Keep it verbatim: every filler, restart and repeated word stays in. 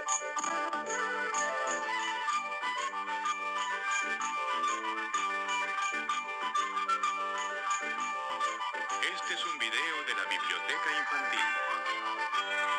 Este es un video de la Biblioteca Infantil.